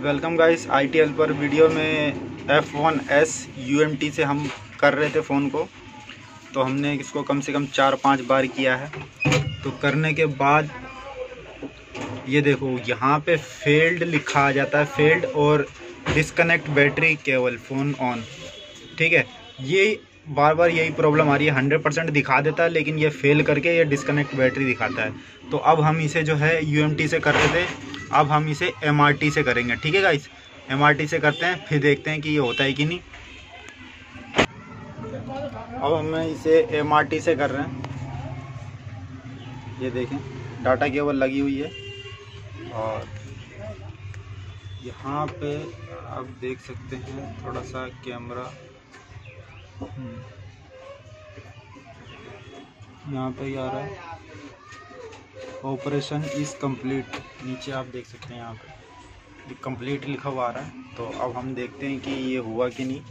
Welcome guys ITL पर video में F1S UMT से हम कर रहे थे फ़ोन को। तो हमने इसको कम से कम 4-5 बार किया है। तो करने के बाद ये देखो यहाँ पे फेल्ड लिखा आ जाता है, फेल्ड और disconnect battery cable phone on. ठीक है, ये बार बार यही प्रॉब्लम आ रही है। 100% दिखा देता है लेकिन ये फेल करके ये डिस्कनेक्ट बैटरी दिखाता है। तो अब हम इसे जो है UMT से कर रहे थे, अब हम इसे MRT से करेंगे। ठीक है गाइस, MRT से करते हैं, फिर देखते हैं कि ये होता है कि नहीं। अब हम इसे MRT से कर रहे हैं। ये देखें, डाटा केबल लगी हुई है और यहाँ पे आप देख सकते हैं थोड़ा सा कैमरा यहाँ पे ही आ रहा है। ऑपरेशन इज़ कंप्लीट, नीचे आप देख सकते हैं यहाँ पे कंप्लीट लिखा हुआ आ रहा है। तो अब हम देखते हैं कि ये हुआ कि नहीं।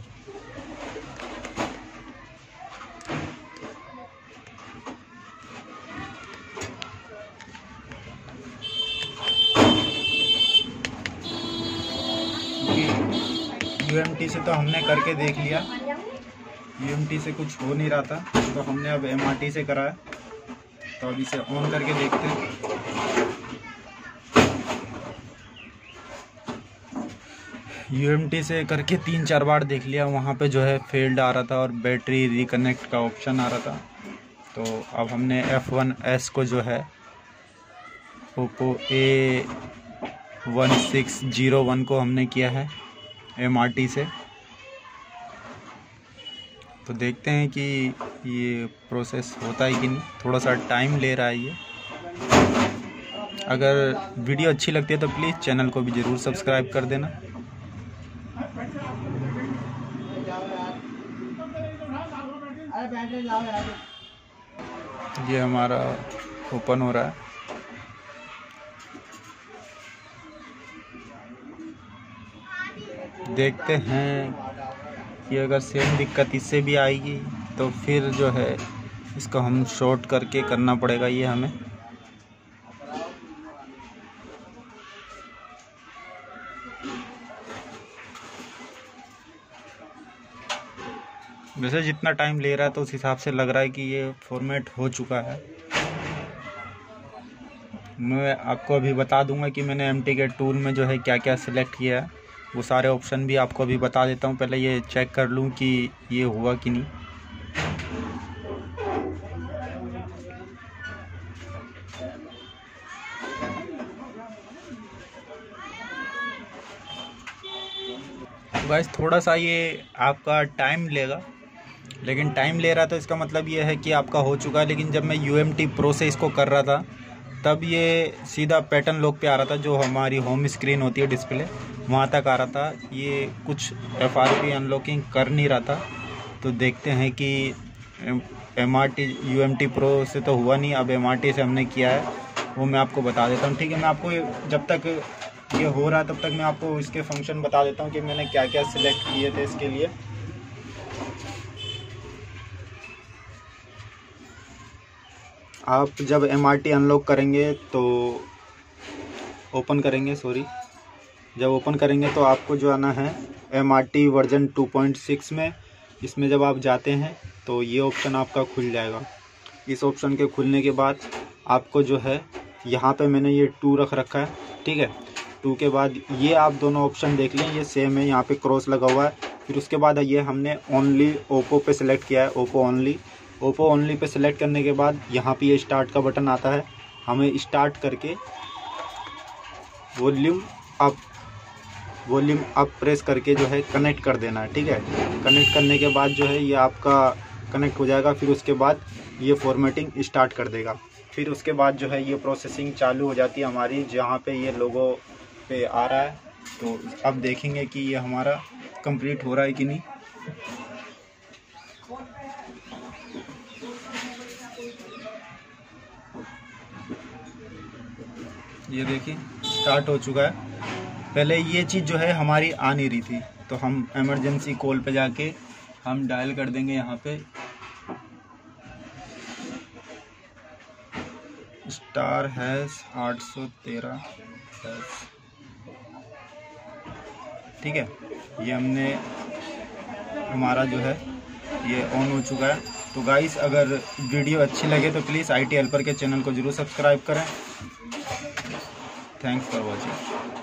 UMT से तो हमने करके देख लिया, UMT से कुछ हो नहीं रहा था, तो हमने अब MRT से करा है। तो अब इसे ऑन करके देखते हैं। UMT से करके 3-4 बार देख लिया, वहाँ पे जो है फेल्ड आ रहा था और बैटरी रिकनेक्ट का ऑप्शन आ रहा था। तो अब हमने F1S को जो है Oppo A1601 को हमने किया है MRT से। तो देखते हैं कि ये प्रोसेस होता है कि नहीं, थोड़ा सा टाइम ले रहा है ये। अगर वीडियो अच्छी लगती है तो प्लीज़ चैनल को भी ज़रूर सब्सक्राइब कर देना। ये हमारा ओपन हो रहा है। देखते हैं कि अगर सेम दिक्कत इससे भी आएगी तो फिर जो है इसको हम शॉर्ट करके करना पड़ेगा ये हमें। वैसे जितना टाइम ले रहा है तो उस हिसाब से लग रहा है कि ये फॉर्मेट हो चुका है। मैं आपको अभी बता दूंगा कि मैंने MTK टूल में जो है क्या क्या सिलेक्ट किया है, वो सारे ऑप्शन भी आपको अभी बता देता हूँ। पहले ये चेक कर लूँ कि ये हुआ कि नहीं। गाइस थोड़ा सा ये आपका टाइम लेगा, लेकिन टाइम ले रहा था इसका मतलब ये है कि आपका हो चुका है। लेकिन जब मैं UMT Pro से इसको कर रहा था तब ये सीधा पैटर्न लॉक पे आ रहा था, जो हमारी होम स्क्रीन होती है डिस्प्ले, वहाँ तक आ रहा था। ये कुछ FRP अनलॉकिंग कर नहीं रहा था। तो देखते हैं कि MRT UMT Pro से तो हुआ नहीं, अब MRT से हमने किया है, वो मैं आपको बता देता हूँ। ठीक है, मैं आपको जब तक ये हो रहा है तब तक मैं आपको इसके फंक्शन बता देता हूँ कि मैंने क्या क्या सिलेक्ट किए थे इसके लिए। आप जब MRT अनलॉक करेंगे तो जब ओपन करेंगे तो आपको जो आना है MRT वर्जन 2.6 में। इसमें जब आप जाते हैं तो ये ऑप्शन आपका खुल जाएगा। इस ऑप्शन के खुलने के बाद आपको जो है यहाँ पे मैंने ये 2 रख रखा है। ठीक है, 2 के बाद ये आप दोनों ऑप्शन देख लें, ये सेम है, यहाँ पे क्रॉस लगा हुआ है। फिर उसके बाद ये हमने ओनली ओप्पो पे सिलेक्ट किया है, ओप्पो ओनली पे सिलेक्ट करने के बाद यहाँ पे ये स्टार्ट का बटन आता है। हमें स्टार्ट करके वॉल्यूम अप प्रेस करके जो है कनेक्ट कर देना है। ठीक है, कनेक्ट करने के बाद जो है ये आपका कनेक्ट हो जाएगा। फिर उसके बाद ये फॉर्मेटिंग स्टार्ट कर देगा। फिर उसके बाद जो है ये प्रोसेसिंग चालू हो जाती है हमारी, जहाँ पे ये लोगो पे आ रहा है। तो अब देखेंगे कि ये हमारा कंप्लीट हो रहा है कि नहीं। ये देखिए स्टार्ट हो चुका है। पहले ये चीज़ जो है हमारी आ नहीं रही थी, तो हम इमरजेंसी कॉल पे जाके हम डायल कर देंगे यहाँ पे *#813#। ठीक है, ये हमने हमारा जो है ये ऑन हो चुका है। तो गाइस अगर वीडियो अच्छी लगे तो प्लीज़ IT हेल्पर के चैनल को ज़रूर सब्सक्राइब करें। Thanks for watching.